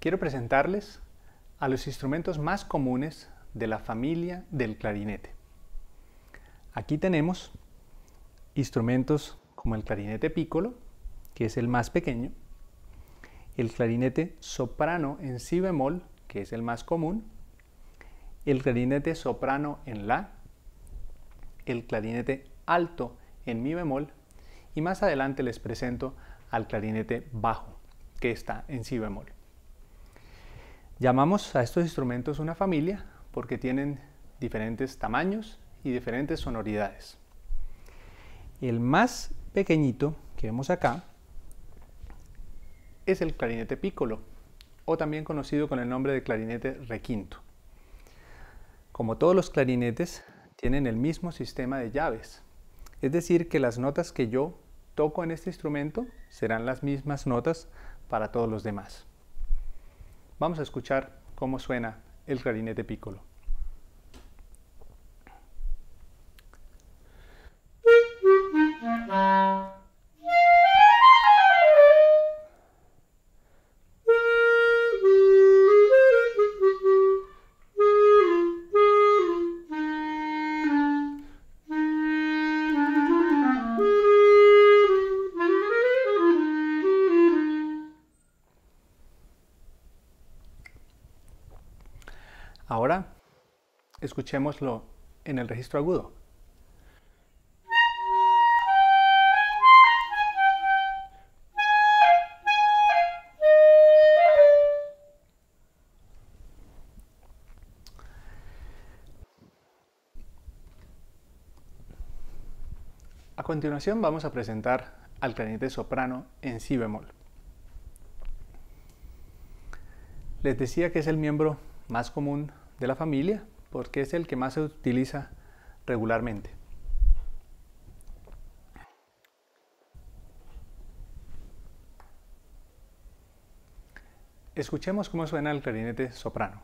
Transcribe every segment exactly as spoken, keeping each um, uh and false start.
quiero presentarles a los instrumentos más comunes de la familia del clarinete. Aquí tenemos instrumentos como el clarinete piccolo, que es el más pequeño, el clarinete soprano en si bemol, que es el más común, el clarinete soprano en la, el clarinete alto en mi bemol, y más adelante les presento al clarinete bajo, que está en si bemol. Llamamos a estos instrumentos una familia porque tienen diferentes tamaños y diferentes sonoridades. El más pequeñito que vemos acá es el clarinete piccolo, o también conocido con el nombre de clarinete requinto. Como todos los clarinetes, tienen el mismo sistema de llaves, es decir, que las notas que yo toco en este instrumento serán las mismas notas para todos los demás. Vamos a escuchar cómo suena el clarinete piccolo. Ahora, escuchémoslo en el registro agudo. A continuación vamos a presentar al clarinete soprano en si bemol. Les decía que es el miembro más común de la familia porque es el que más se utiliza regularmente. Escuchemos cómo suena el clarinete soprano.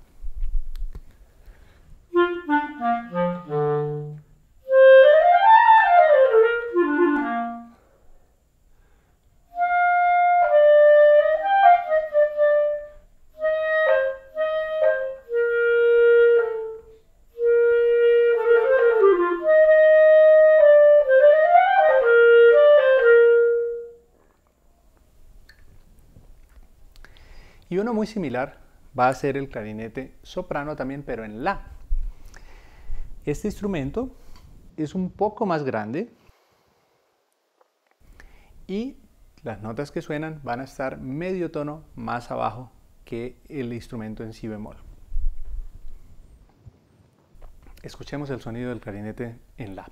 Y uno muy similar va a ser el clarinete soprano también, pero en la. Este instrumento es un poco más grande y las notas que suenan van a estar medio tono más abajo que el instrumento en si bemol. Escuchemos el sonido del clarinete en la.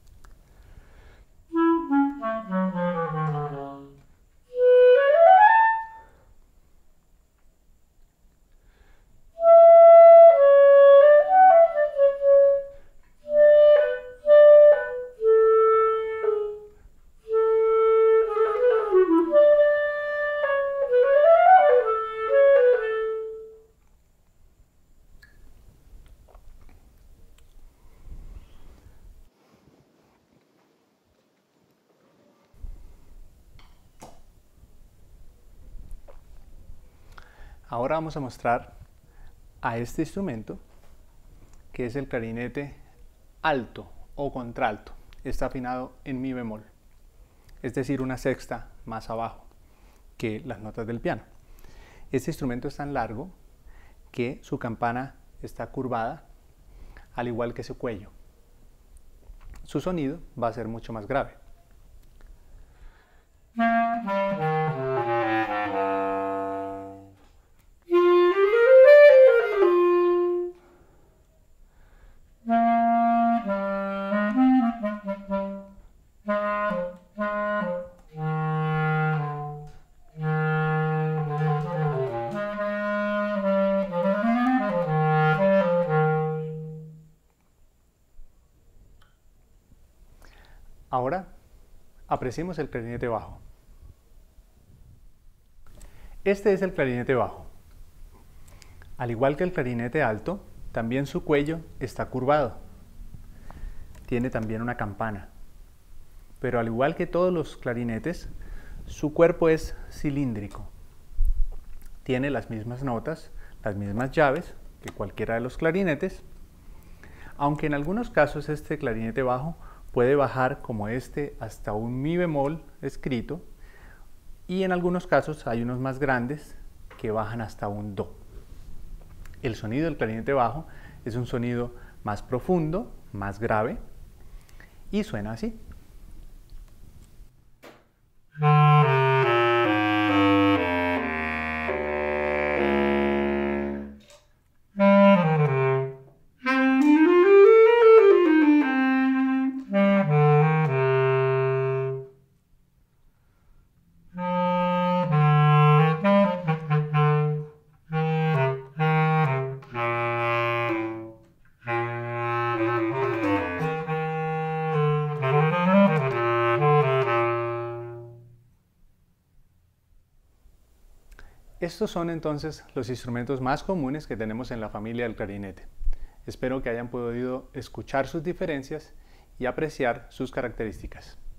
Ahora vamos a mostrar a este instrumento, que es el clarinete alto o contralto. Está afinado en mi bemol, es decir, una sexta más abajo que las notas del piano. Este instrumento es tan largo que su campana está curvada, al igual que su cuello. Su sonido va a ser mucho más grave. Ahora, apreciemos el clarinete bajo. Este es el clarinete bajo. Al igual que el clarinete alto, también su cuello está curvado. Tiene también una campana. Pero al igual que todos los clarinetes, su cuerpo es cilíndrico. tiene las mismas notas, las mismas llaves que cualquiera de los clarinetes, aunque en algunos casos este clarinete bajo puede bajar como este hasta un mi bemol escrito, y en algunos casos hay unos más grandes que bajan hasta un do. El sonido del clarinete bajo es un sonido más profundo, más grave, y suena así. Estos son entonces los instrumentos más comunes que tenemos en la familia del clarinete. Espero que hayan podido escuchar sus diferencias y apreciar sus características.